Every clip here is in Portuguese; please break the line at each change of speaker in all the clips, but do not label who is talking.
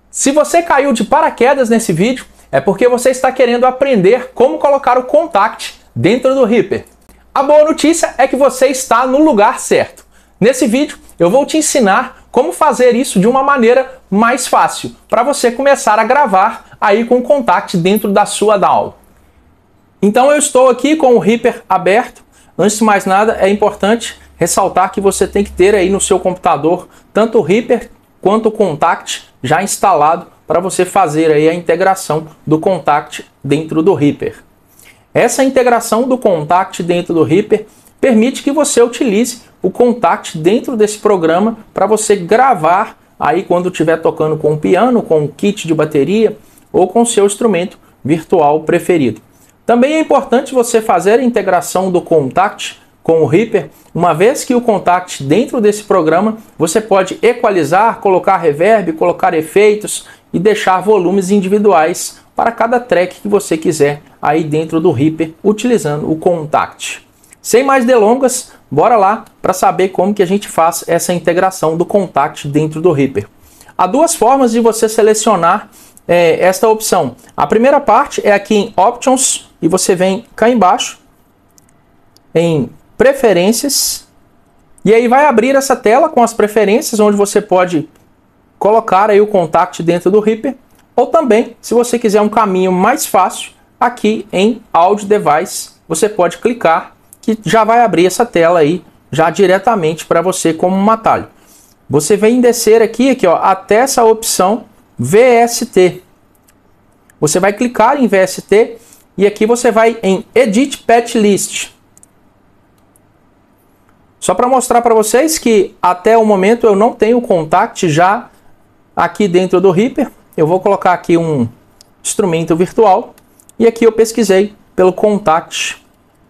Se você caiu de paraquedas nesse vídeo, é porque você está querendo aprender como colocar o Kontact dentro do Reaper. A boa notícia é que você está no lugar certo. Nesse vídeo eu vou te ensinar como fazer isso de uma maneira mais fácil, para você começar a gravar aí com o Kontact dentro da sua DAW. Então eu estou aqui com o Reaper aberto. Antes de mais nada, é importante ressaltar que você tem que ter aí no seu computador tanto o Reaper quanto o Kontact já instalado para você fazer aí a integração do Kontact dentro do Reaper. Essa integração do Kontact dentro do Reaper permite que você utilize o Kontact dentro desse programa para você gravar aí quando estiver tocando com o piano, com o kit de bateria ou com o seu instrumento virtual preferido. Também é importante você fazer a integração do Kontact com o Reaper, uma vez que o Kontact dentro desse programa você pode equalizar, colocar reverb, colocar efeitos e deixar volumes individuais para cada track que você quiser aí dentro do Reaper utilizando o Kontact. Sem mais delongas, bora lá para saber como que a gente faz essa integração do Kontact dentro do Reaper. Há duas formas de você selecionar esta opção. A primeira parte é aqui em Options e você vem cá embaixo em Preferências e aí vai abrir essa tela com as preferências onde você pode colocar aí o Kontact dentro do Reaper, ou também, se você quiser um caminho mais fácil, aqui em Audio Device, você pode clicar que já vai abrir essa tela aí já diretamente para você como um atalho. Você vem descer aqui ó, até essa opção VST. Você vai clicar em VST e aqui você vai em Edit Patch List. Só para mostrar para vocês que até o momento eu não tenho o Kontact já aqui dentro do Reaper. Eu vou colocar aqui um instrumento virtual e aqui eu pesquisei pelo Kontact.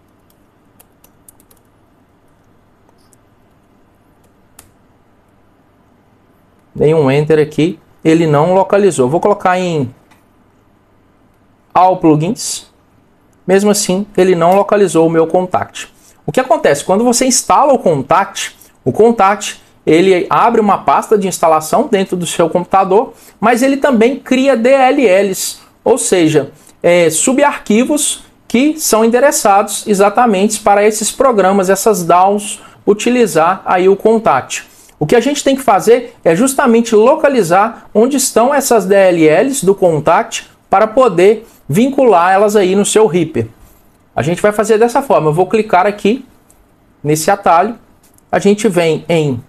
Dei um Enter aqui, ele não localizou. Vou colocar em All Plugins. Mesmo assim, ele não localizou o meu Kontact. O que acontece? Quando você instala o Kontact ele abre uma pasta de instalação dentro do seu computador, mas ele também cria DLLs, ou seja, subarquivos que são endereçados exatamente para esses programas, essas DAWs, utilizar aí o Kontact. O que a gente tem que fazer é justamente localizar onde estão essas DLLs do Kontact para poder vincular elas aí no seu Reaper. A gente vai fazer dessa forma. Eu vou clicar aqui nesse atalho. A gente vem em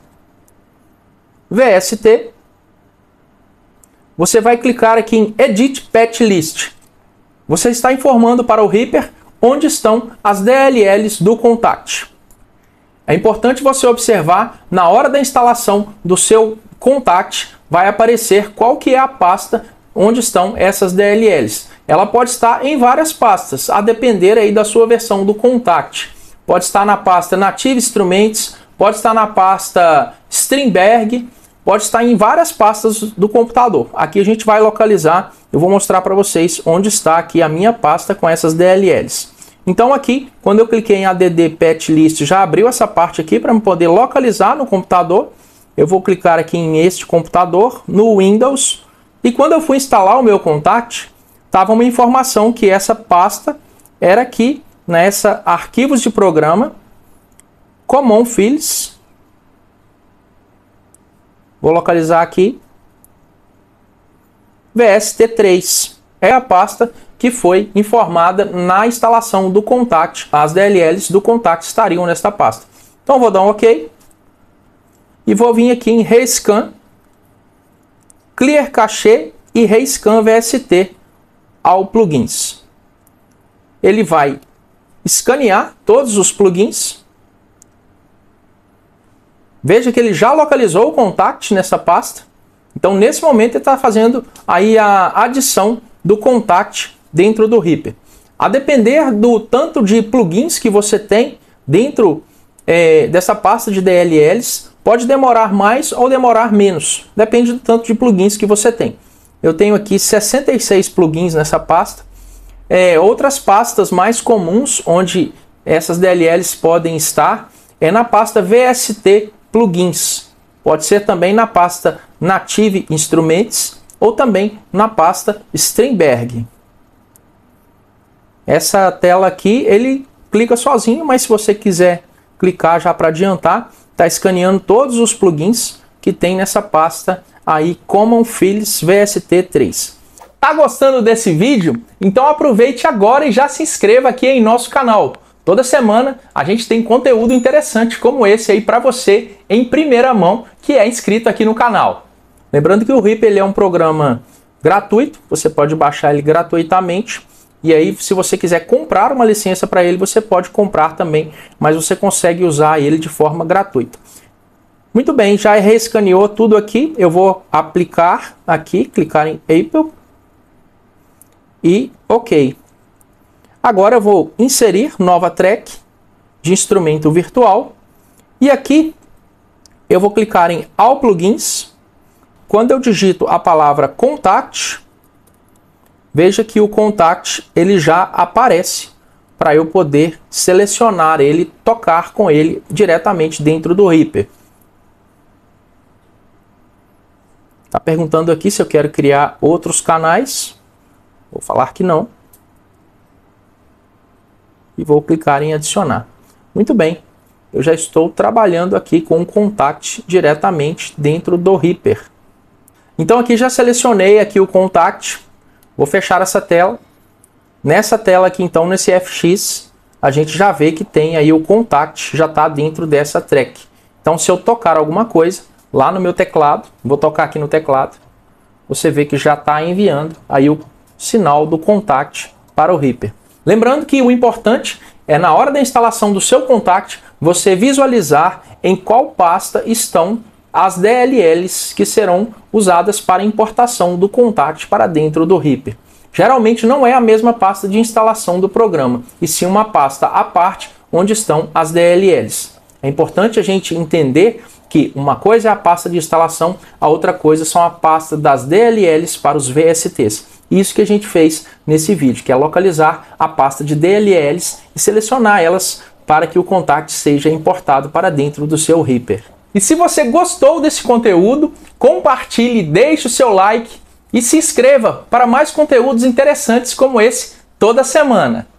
VST. Você vai clicar aqui em Edit Patch List. Você está informando para o Reaper onde estão as DLLs do Kontact. É importante você observar, na hora da instalação do seu Kontact, vai aparecer qual que é a pasta onde estão essas DLLs. Ela pode estar em várias pastas, a depender aí da sua versão do Kontact. Pode estar na pasta Native Instruments, pode estar na pasta Strindberg, pode estar em várias pastas do computador. Aqui a gente vai localizar, eu vou mostrar para vocês onde está aqui a minha pasta com essas DLLs. Então aqui, quando eu cliquei em ADD Patch List, já abriu essa parte aqui para eu poder localizar no computador. Eu vou clicar aqui em este computador, no Windows, e quando eu fui instalar o meu Kontact, estava uma informação que essa pasta era aqui, nessa arquivos de programa, Common Files. Vou localizar aqui, VST3. É a pasta que foi informada na instalação do Kontact. As DLLs do Kontact estariam nesta pasta. Então vou dar um OK. E vou vir aqui em Rescan, Clear Cache e Rescan VST ao Plugins. Ele vai escanear todos os plugins. Veja que ele já localizou o Kontact nessa pasta. Então nesse momento ele está fazendo aí a adição do Kontact dentro do Reaper. A depender do tanto de plugins que você tem dentro dessa pasta de DLLs, pode demorar mais ou demorar menos. Depende do tanto de plugins que você tem. Eu tenho aqui 66 plugins nessa pasta. Outras pastas mais comuns onde essas DLLs podem estar é na pasta VST Plugins. Pode ser também na pasta Native Instruments ou também na pasta Strindberg. Essa tela aqui, ele clica sozinho, mas se você quiser clicar já para adiantar, está escaneando todos os plugins que tem nessa pasta aí Common Files VST3. Tá gostando desse vídeo? Então aproveite agora e já se inscreva aqui em nosso canal. Toda semana a gente tem conteúdo interessante como esse aí para você em primeira mão que é inscrito aqui no canal. Lembrando que o Reaper ele é um programa gratuito, você pode baixar ele gratuitamente. E aí, se você quiser comprar uma licença para ele, você pode comprar também, mas você consegue usar ele de forma gratuita. Muito bem, já reescaneou tudo aqui. Eu vou aplicar aqui, clicar em Apple e OK. Agora eu vou inserir nova track de instrumento virtual e aqui eu vou clicar em All Plugins. Quando eu digito a palavra Contact, veja que o Contact ele já aparece para eu poder selecionar ele, tocar com ele diretamente dentro do Reaper. Está perguntando aqui se eu quero criar outros canais. Vou falar que não. E vou clicar em adicionar. Muito bem, eu já estou trabalhando aqui com o Contact diretamente dentro do Reaper. Então aqui já selecionei aqui o Contact. Vou fechar essa tela. Nessa tela aqui, então, nesse FX, a gente já vê que tem aí o Contact, já está dentro dessa track. Então, se eu tocar alguma coisa lá no meu teclado, vou tocar aqui no teclado, você vê que já está enviando aí o sinal do Contact para o Reaper. Lembrando que o importante é, na hora da instalação do seu Contact, você visualizar em qual pasta estão as DLLs que serão usadas para importação do Contact para dentro do Reaper. Geralmente não é a mesma pasta de instalação do programa, e sim uma pasta à parte onde estão as DLLs. É importante a gente entender que uma coisa é a pasta de instalação, a outra coisa são a pasta das DLLs para os VSTs. Isso que a gente fez nesse vídeo, que é localizar a pasta de DLLs e selecionar elas para que o Contact seja importado para dentro do seu Reaper. E se você gostou desse conteúdo, compartilhe, deixe o seu like e se inscreva para mais conteúdos interessantes como esse toda semana.